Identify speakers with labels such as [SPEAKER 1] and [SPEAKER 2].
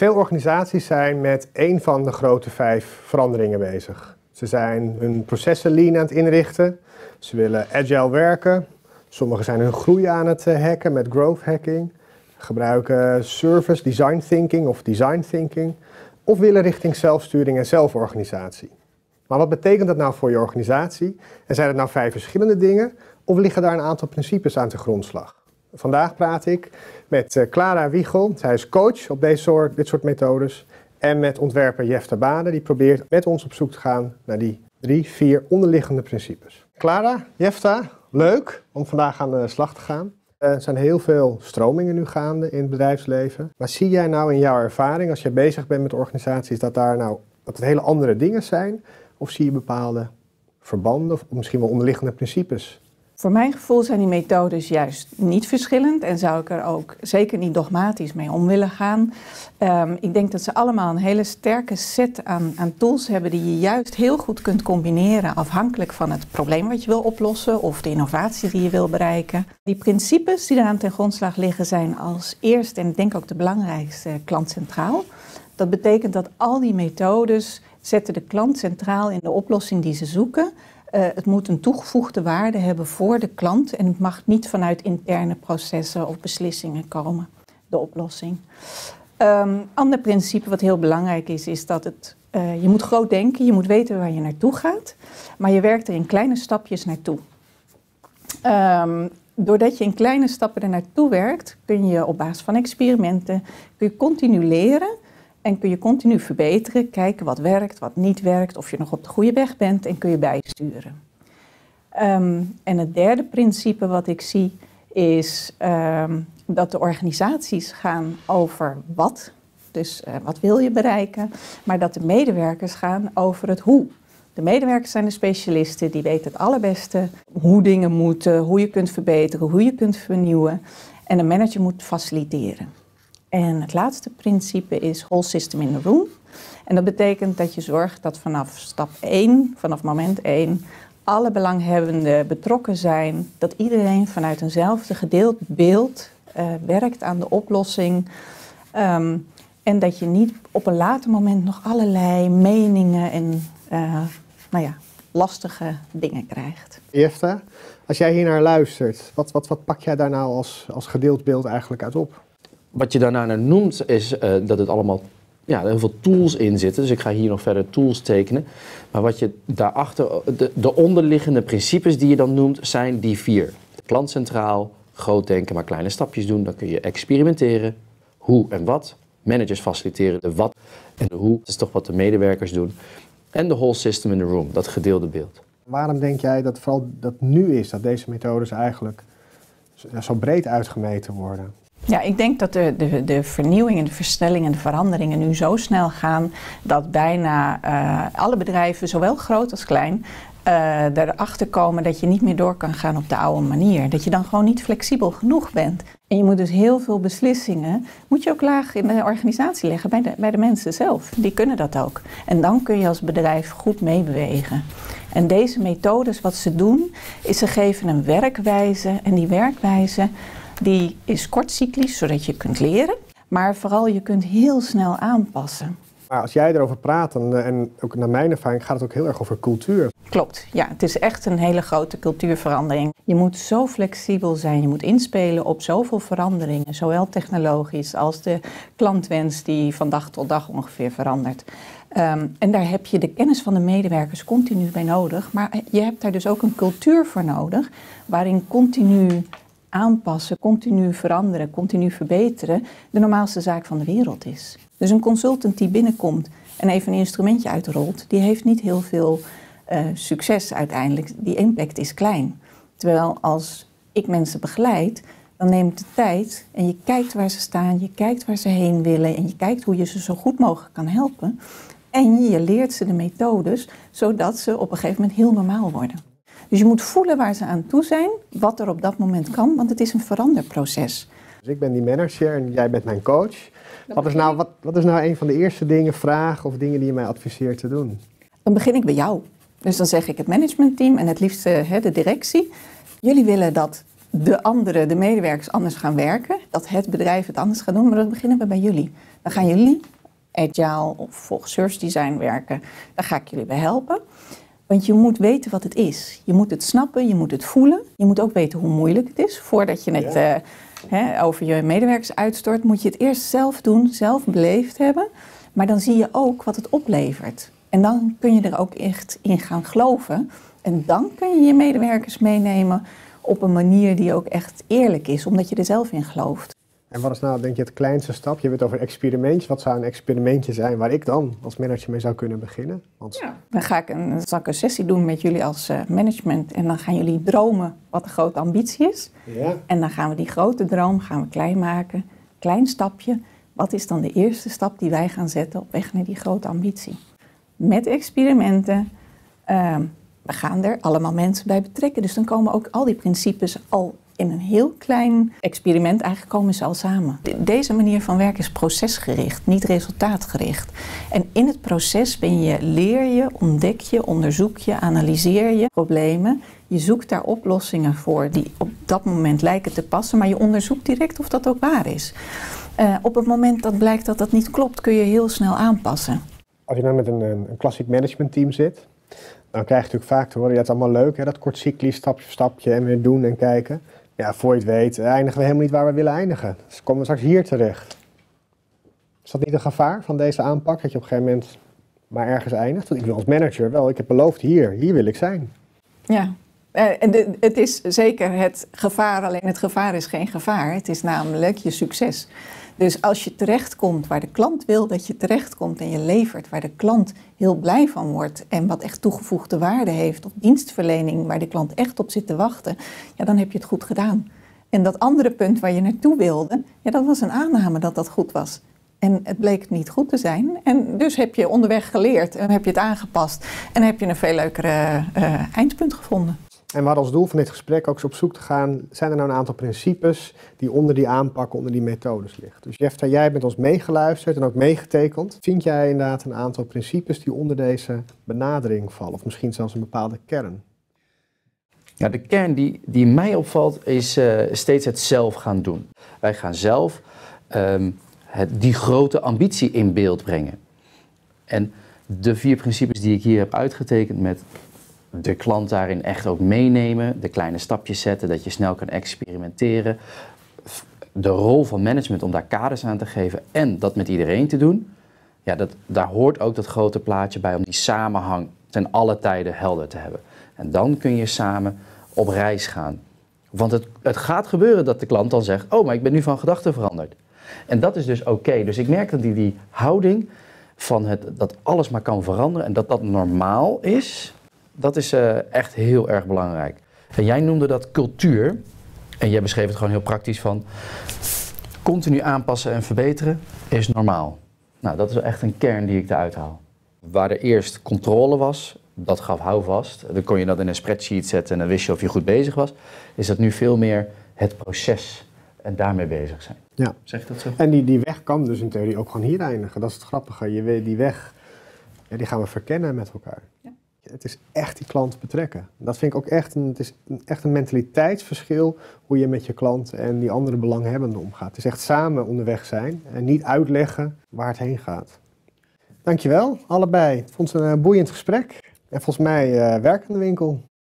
[SPEAKER 1] Veel organisaties zijn met één van de grote 5 veranderingen bezig. Ze zijn hun processen lean aan het inrichten. Ze willen agile werken. Sommigen zijn hun groei aan het hacken met growth hacking. Gebruiken service design thinking of design thinking. Of willen richting zelfsturing en zelforganisatie. Maar wat betekent dat nou voor je organisatie? En zijn het nou 5 verschillende dingen? Of liggen daar een aantal principes aan ten grondslag? Vandaag praat ik met Clara Wiegel. Zij is coach op dit soort methodes. En met ontwerper Jefta Bade. Die probeert met ons op zoek te gaan naar die 3, 4 onderliggende principes. Clara, Jefta, leuk om vandaag aan de slag te gaan. Er zijn heel veel stromingen nu gaande in het bedrijfsleven. Maar zie jij nou in jouw ervaring, als je bezig bent met organisaties, dat het hele andere dingen zijn? Of zie je bepaalde verbanden of misschien wel onderliggende principes?
[SPEAKER 2] Voor mijn gevoel zijn die methodes juist niet verschillend en zou ik er ook zeker niet dogmatisch mee om willen gaan. Ik denk dat ze allemaal een hele sterke set aan tools hebben die je juist heel goed kunt combineren afhankelijk van het probleem wat je wil oplossen of de innovatie die je wil bereiken. Die principes die eraan ten grondslag liggen zijn als eerste en ik denk ook de belangrijkste klant centraal. Dat betekent dat al die methodes zetten de klant centraal in de oplossing die ze zoeken. Het moet een toegevoegde waarde hebben voor de klant en het mag niet vanuit interne processen of beslissingen komen, de oplossing. Ander principe wat heel belangrijk is dat je moet groot denken, je moet weten waar je naartoe gaat, maar je werkt er in kleine stapjes naartoe. Doordat je in kleine stappen er naartoe werkt, kun je op basis van experimenten kun je continu leren. En kun je continu verbeteren, kijken wat werkt, wat niet werkt, of je nog op de goede weg bent en kun je bijsturen. En het derde principe wat ik zie is dat de organisaties gaan over wat. Dus wat wil je bereiken, maar dat de medewerkers gaan over het hoe. De medewerkers zijn de specialisten, die weten het allerbeste hoe dingen moeten, hoe je kunt verbeteren, hoe je kunt vernieuwen. En de manager moet faciliteren. En het laatste principe is whole system in the room. En dat betekent dat je zorgt dat vanaf stap 1, vanaf moment 1, alle belanghebbenden betrokken zijn. Dat iedereen vanuit eenzelfde gedeeld beeld werkt aan de oplossing. En dat je niet op een later moment nog allerlei meningen en lastige dingen krijgt.
[SPEAKER 1] Jefta, als jij hier naar luistert, wat pak jij daar nou als gedeeld beeld eigenlijk uit op?
[SPEAKER 3] Wat je daarna noemt is dat het allemaal heel veel tools in zitten. Dus ik ga hier nog verder tools tekenen. Maar wat je daarachter, de onderliggende principes die je dan noemt, zijn die 4. De klant centraal, groot denken maar kleine stapjes doen. Dan kun je experimenteren, hoe en wat. Managers faciliteren de wat en de hoe. Dat is toch wat de medewerkers doen. En de whole system in the room, dat gedeelde beeld.
[SPEAKER 1] Waarom denk jij dat vooral dat nu is, dat deze methodes eigenlijk zo breed uitgemeten worden?
[SPEAKER 2] Ja, ik denk dat de vernieuwing en de versnelling en de veranderingen nu zo snel gaan dat bijna alle bedrijven, zowel groot als klein, erachter komen dat je niet meer door kan gaan op de oude manier. Dat je dan gewoon niet flexibel genoeg bent. En je moet dus heel veel beslissingen, moet je ook laag in de organisatie leggen bij de mensen zelf. Die kunnen dat ook. En dan kun je als bedrijf goed meebewegen. En deze methodes, wat ze doen, is ze geven een werkwijze. En die werkwijze die is kortcyclisch, zodat je kunt leren. Maar vooral je kunt heel snel aanpassen.
[SPEAKER 1] Maar als jij erover praat, en ook naar mijn ervaring, gaat het ook heel erg over cultuur.
[SPEAKER 2] Klopt, ja. Het is echt een hele grote cultuurverandering. Je moet zo flexibel zijn, je moet inspelen op zoveel veranderingen. Zowel technologisch als de klantwens die van dag tot dag ongeveer verandert. En daar heb je de kennis van de medewerkers continu bij nodig. Maar je hebt daar dus ook een cultuur voor nodig, waarin continu aanpassen, continu veranderen, continu verbeteren de normaalste zaak van de wereld is. Dus een consultant die binnenkomt en even een instrumentje uitrolt, die heeft niet heel veel succes uiteindelijk. Die impact is klein. Terwijl als ik mensen begeleid, dan neem ik de tijd en je kijkt waar ze staan, je kijkt waar ze heen willen en je kijkt hoe je ze zo goed mogelijk kan helpen. En je leert ze de methodes, zodat ze op een gegeven moment heel normaal worden. Dus je moet voelen waar ze aan toe zijn, wat er op dat moment kan, want het is een veranderproces.
[SPEAKER 1] Dus ik ben die manager en jij bent mijn coach. Wat is nou een van de eerste dingen, vragen of dingen die je mij adviseert te doen?
[SPEAKER 2] Dan begin ik bij jou. Dus dan zeg ik het managementteam en het liefst de directie. Jullie willen dat de medewerkers anders gaan werken, dat het bedrijf het anders gaat doen, maar dat beginnen we bij jullie. Dan gaan jullie agile of volgens Service Design werken. Daar ga ik jullie bij helpen. Want je moet weten wat het is. Je moet het snappen, je moet het voelen. Je moet ook weten hoe moeilijk het is. Voordat je het over je medewerkers uitstort, moet je het eerst zelf doen, zelf beleefd hebben. Maar dan zie je ook wat het oplevert. En dan kun je er ook echt in gaan geloven. En dan kun je je medewerkers meenemen op een manier die ook echt eerlijk is, omdat je er zelf in gelooft.
[SPEAKER 1] En wat is nou, denk je, het kleinste stap? Je hebt het over experimentjes. Wat zou een experimentje zijn waar ik dan als manager mee zou kunnen beginnen? Want...
[SPEAKER 2] Dan zal ik een sessie doen met jullie als management. En dan gaan jullie dromen wat de grote ambitie is.
[SPEAKER 1] Ja.
[SPEAKER 2] En dan gaan we die grote droom klein maken. Klein stapje. Wat is dan de eerste stap die wij gaan zetten op weg naar die grote ambitie? Met experimenten. We gaan er allemaal mensen bij betrekken. Dus dan komen ook al die principes al in een heel klein experiment, eigenlijk komen ze al samen. Deze manier van werken is procesgericht, niet resultaatgericht. En in het proces leer je, ontdek je, onderzoek je, analyseer je problemen. Je zoekt daar oplossingen voor die op dat moment lijken te passen, maar je onderzoekt direct of dat ook waar is. Op het moment dat blijkt dat dat niet klopt, kun je heel snel aanpassen.
[SPEAKER 1] Als je nou met een klassiek managementteam zit, dan krijg je natuurlijk vaak te horen, ja, het is allemaal leuk, hè, dat kortcyclisch, stapje voor stapje en weer doen en kijken. Ja, voor je het weet, eindigen we helemaal niet waar we willen eindigen. Dus komen we straks hier terecht. Is dat niet een gevaar van deze aanpak, dat je op een gegeven moment maar ergens eindigt? Want ik wil als manager wel, ik heb beloofd hier wil ik zijn.
[SPEAKER 2] Ja, en het is zeker het gevaar, alleen het gevaar is geen gevaar. Het is namelijk je succes. Dus als je terechtkomt waar de klant wil dat je terechtkomt en je levert waar de klant heel blij van wordt en wat echt toegevoegde waarde heeft of dienstverlening waar de klant echt op zit te wachten, ja, dan heb je het goed gedaan. En dat andere punt waar je naartoe wilde, ja, dat was een aanname dat dat goed was. En het bleek niet goed te zijn. En dus heb je onderweg geleerd en heb je het aangepast en heb je een veel leukere eindpunt gevonden.
[SPEAKER 1] En we hadden als doel van dit gesprek ook eens op zoek te gaan, zijn er nou een aantal principes die onder die aanpakken, onder die methodes liggen. Dus Jefta, jij bent ons meegeluisterd en ook meegetekend. Vind jij inderdaad een aantal principes die onder deze benadering vallen? Of misschien zelfs een bepaalde kern?
[SPEAKER 3] Ja, de kern die mij opvalt is steeds het zelf gaan doen. Wij gaan zelf die grote ambitie in beeld brengen. En de 4 principes die ik hier heb uitgetekend met de klant daarin echt ook meenemen, de kleine stapjes zetten, dat je snel kan experimenteren. De rol van management om daar kaders aan te geven en dat met iedereen te doen. Ja, daar hoort ook dat grote plaatje bij om die samenhang ten alle tijden helder te hebben. En dan kun je samen op reis gaan. Want het gaat gebeuren dat de klant dan zegt, oh, maar ik ben nu van gedachten veranderd. En dat is dus oké. Dus ik merk dat die houding van dat alles maar kan veranderen en dat dat normaal is, dat is echt heel erg belangrijk. En jij noemde dat cultuur. En jij beschreef het gewoon heel praktisch van continu aanpassen en verbeteren is normaal. Nou, dat is echt een kern die ik eruit haal. Waar er eerst controle was, dat gaf houvast. Dan kon je dat in een spreadsheet zetten en dan wist je of je goed bezig was. Is dat nu veel meer het proces en daarmee bezig zijn.
[SPEAKER 1] Ja.
[SPEAKER 3] Zeg je dat zo?
[SPEAKER 1] En die weg kan dus in theorie ook gewoon hier eindigen. Dat is het grappige. Je weet, die weg, ja, die gaan we verkennen met elkaar. Ja. Het is echt die klant betrekken. Dat vind ik ook echt een mentaliteitsverschil hoe je met je klant en die andere belanghebbenden omgaat. Het is echt samen onderweg zijn en niet uitleggen waar het heen gaat. Dankjewel, allebei. Ik vond het een boeiend gesprek en volgens mij werkende winkel.